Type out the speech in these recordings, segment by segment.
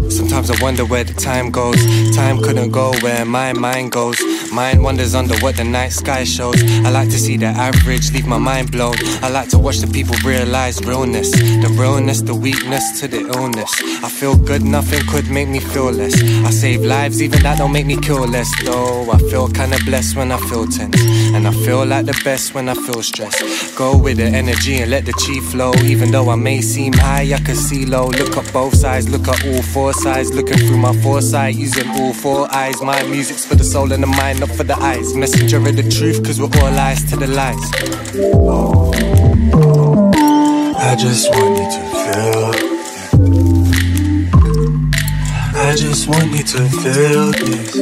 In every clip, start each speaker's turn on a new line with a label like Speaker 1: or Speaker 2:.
Speaker 1: Sometimes I wonder where the time goes. Time couldn't go where my mind goes. Mind wanders under what the night sky shows. I like to see the average, leave my mind blown. I like to watch the people realize realness. The realness, the weakness to the illness. I feel good, nothing could make me feel less. I save lives, even that don't make me kill less. Though I feel kinda blessed when I feel tense, and I feel like the best when I feel stressed. Go with the energy and let the chi flow. Even though I may seem high, I can see low. Look at both sides, look at all four sides. Looking through my foresight, using all four eyes. My music's for the soul and the mind, not for the eyes. Messenger of the truth, cause we're all eyes to the lies. I just want you to feel it. I just want you to feel this.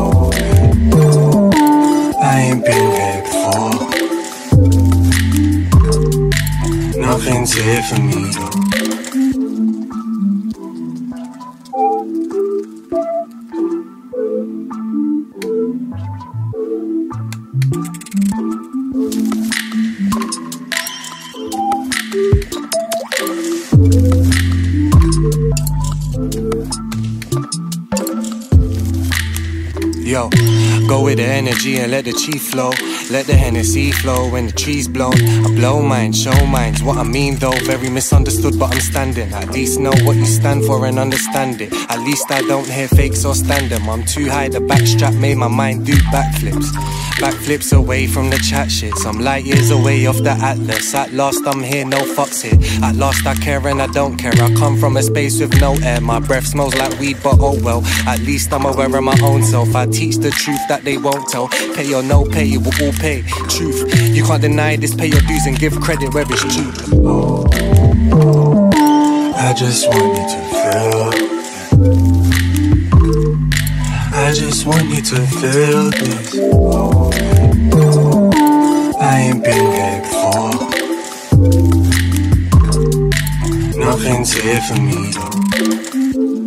Speaker 1: I ain't been here before. Nothing's here for me though. Yo, go with the energy and let the chi flow. Let the Hennessy flow when the tree's blown. I blow mine, show mine's what I mean though. Very misunderstood but I'm standing. At least know what you stand for and understand it. At least I don't hear fakes or stand them. I'm too high, the backstrap made my mind do backflips. Backflips away from the chat shits. I'm light years away off the atlas. At last I'm here, no fucks here. At last I care and I don't care. I come from a space with no air. My breath smells like weed but oh well. At least I'm aware of my own self. I teach the truth that they won't tell. Pay or no pay, you will all pay. Truth, you can't deny this. Pay your dues and give credit where it's due. I just want you to feel it. I just want you to feel this. I ain't been here before. Nothing's here for me though.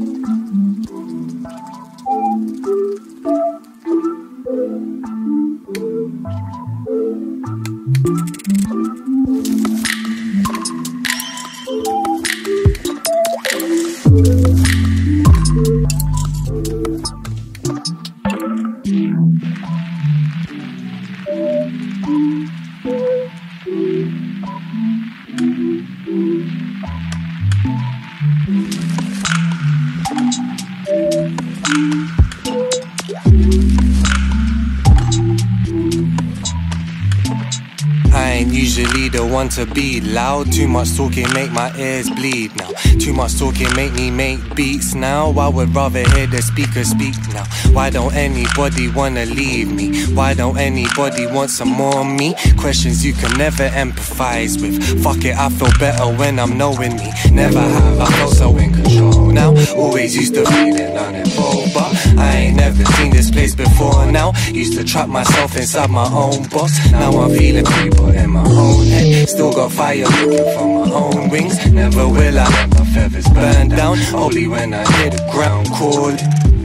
Speaker 1: I ain't usually the one to be loud. Too much talking make my ears bleed now. Too much talking make me make beats now. I would rather hear the speaker speak now. Why don't anybody wanna leave me? Why don't anybody want some more me? Questions you can never empathize with. Fuck it, I feel better when I'm knowing me. Never have I felt so in control now. Always used to feeling uninvolved, but I ain't never seen this place before now. Used to trap myself inside my own box. Now I'm feeling free but in my own head. Still got fire looking for my own wings. Never will I let my feathers burn down. Only when I hear the ground calling.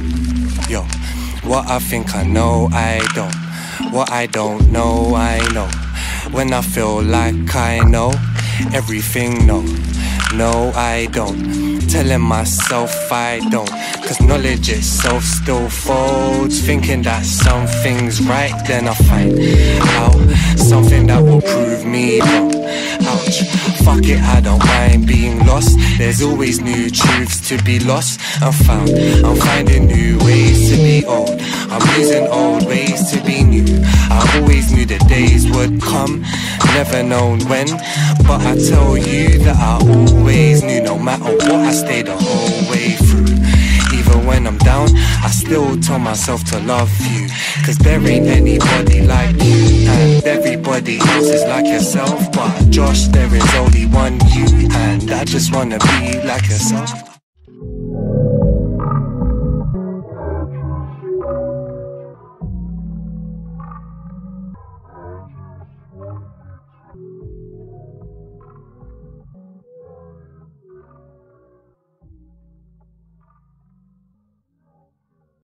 Speaker 1: Yo, what I think I know, I don't. What I don't know, I know. When I feel like I know everything, no. No, I don't. Telling myself I don't. Cause knowledge itself still folds. Thinking that something's right, then I find out something that will prove me wrong. Ouch, fuck it, I don't mind being lost. There's always new truths to be lost and found. I'm finding new ways to be old. I'm losing old ways to be new. I always knew the days would come, never known when. But I tell you that I always knew. No matter what, I stayed the whole way through. Even when I'm down, I still tell myself to love you. Cause there ain't anybody like you, and everybody else is like yourself. But Josh, there is only one you, and I just wanna be like yourself.